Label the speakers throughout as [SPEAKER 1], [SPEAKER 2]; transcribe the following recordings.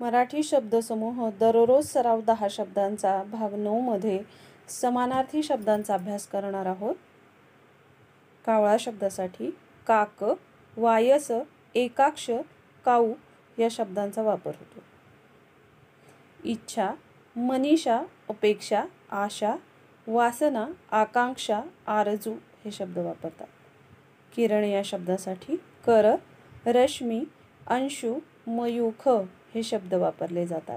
[SPEAKER 1] मराठी शब्दसमूह दररोज सराव 10 शब्दांचा भाग 9 मध्ये समानार्थी शब्दांचा अभ्यास करणार आहोत। कावळा शब्दासाठी काक, वायस, एकाक्ष, काऊ या शब्दांचा वापर होतो। इच्छा, मनीषा, अपेक्षा, आशा, वासना, आकांक्षा, आरजू हे शब्द वापरतात। किरण या शब्दासाठी कर, रश्मी, अंशु, मयूख हे शब्द वापरले जातात।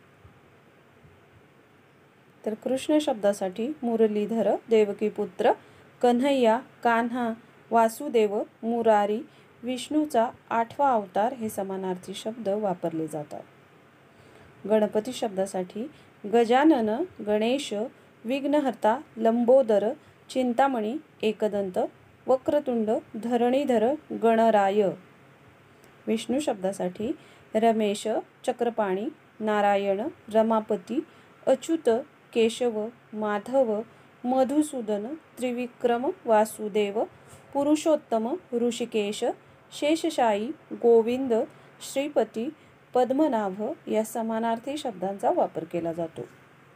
[SPEAKER 1] तर कृष्ण शब्दासाठी मुरलीधर, देवकीपुत्र, कन्हैया, कान्हा, वासुदेव, मुरारी, विष्णूचा 8वा अवतार हे समानार्थी शब्द वापरले जातात। गणपती शब्दासाठी गजानन, गणेश, विघ्नहर्ता, लंबोदर, चिंतामणी, एकदंत, वक्रतुंड, धरणीधर, गणराय। विष्णू शब्दासाठी रमेश, चक्रपाणी, नारायण, रमापती, अच्युत, केशव, माधव, मधुसूदन, त्रिविक्रम, वासुदेव, पुरुषोत्तम, ऋषिकेश, शेषशायी, गोविंद, श्रीपती, पद्मनाभ या समानार्थी शब्दांचा वापर केला जातो।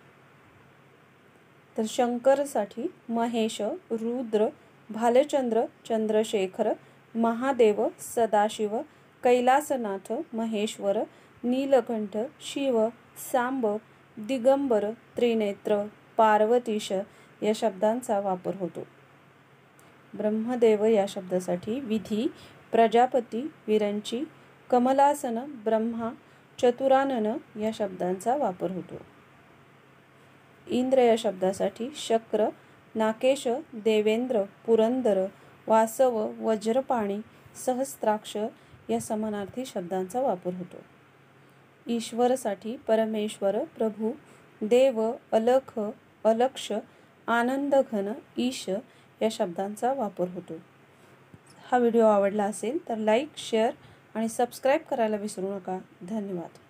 [SPEAKER 1] तर शंकरसाठी महेश, रुद्र, भालचंद्र, चंद्रशेखर, महादेव, सदाशिव, कैलासनाथ, महेश्वर, नीलकंठ, शिव, सांब, दिगंबर, त्रिनेत्र, पार्वतीश या शब्दांचा वापर होतो। ब्रह्मदेव या शब्दासाठी विधी, प्रजापती, विरंची, कमलासन, ब्रह्मा, चतुरानन या शब्दांचा वापर होतो। इंद्र या शब्दासाठी शक्र, नाकेश, देवेंद्र, पुरंदर, वासव, वज्रपाणी, सहस्त्राक्ष या समानार्थी शब्दांचा वापर होतो। ईश्वरसाठी परमेश्वर, प्रभू, देव, अलख, अलक्ष, आनंदघन, ईश या शब्दांचा वापर होतो। हा व्हिडिओ आवडला असेल तर लाईक, शेअर आणि सबस्क्राईब करायला विसरू नका। धन्यवाद।